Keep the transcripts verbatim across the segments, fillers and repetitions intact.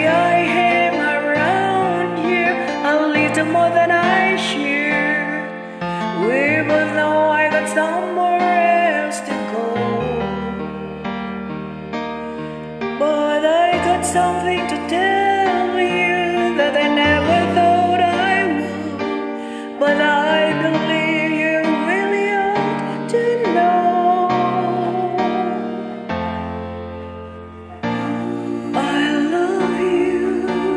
I hang around you a little more than I should. We both know I got somewhere else to go, but I got something to tell you that I never thought I would. But I believe you really ought to know. I love you.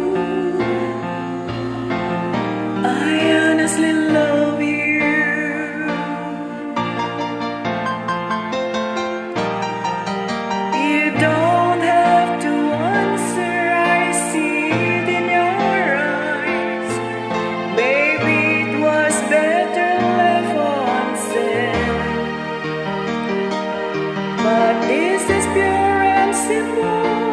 I honestly love you. You don't have to answer, I see it in your eyes. Baby, it was better left unsaid. But this is pure and simple.